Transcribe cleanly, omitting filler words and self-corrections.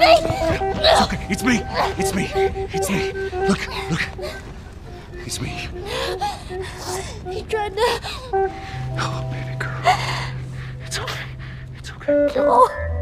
It's okay. It's me. It's me. It's me. Look. It's me. He tried to... Oh, baby girl. It's okay. It's okay. No.